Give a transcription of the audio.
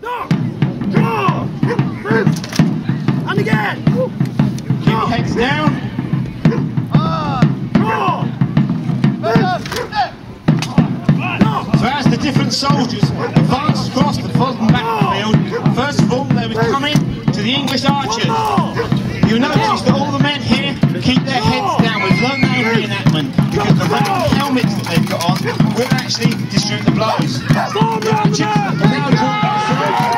And again! Keep your heads down. So as the different soldiers advance across the Flodden battlefield, first of all they would come in to the English archers. You'll notice that all the men here keep their heads down. We've learned that in reenactment because the round helmets that they've got on will actually distribute the blows. The archers are now drawn back.